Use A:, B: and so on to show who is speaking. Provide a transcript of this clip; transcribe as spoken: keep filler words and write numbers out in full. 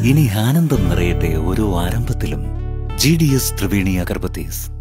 A: ഇനി ആനന്ദം നിറയട്ടെ ഓരോ ആരംഭത്തിലും. G D S Triveni agarbattis.